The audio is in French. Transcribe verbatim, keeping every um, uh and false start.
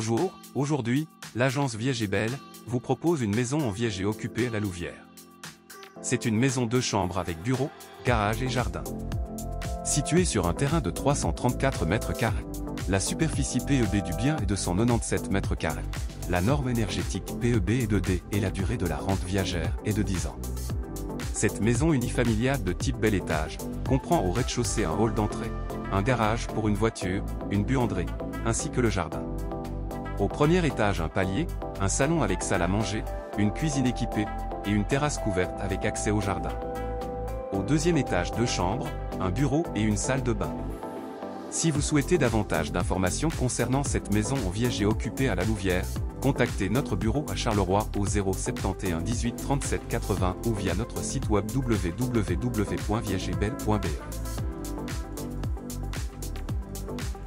Bonjour, aujourd'hui, l'agence Viège et Belle vous propose une maison en Viège occupée à la Louvière. C'est une maison deux chambres avec bureau, garage et jardin. Située sur un terrain de trois cent trente-quatre mètres carrés, la superficie P E B du bien est de cent quatre-vingt-dix-sept mètres carrés. La norme énergétique P E B est de D et la durée de la rente viagère est de dix ans. Cette maison unifamiliale de type bel étage comprend au rez-de-chaussée un hall d'entrée, un garage pour une voiture, une buanderie, ainsi que le jardin. Au premier étage un palier, un salon avec salle à manger, une cuisine équipée, et une terrasse couverte avec accès au jardin. Au deuxième étage deux chambres, un bureau et une salle de bain. Si vous souhaitez davantage d'informations concernant cette maison en Viège et occupée à la Louvière, contactez notre bureau à Charleroi au zéro sept un un dix-huit trente-sept quatre-vingts ou via notre site web w w w point viège et belle point b e.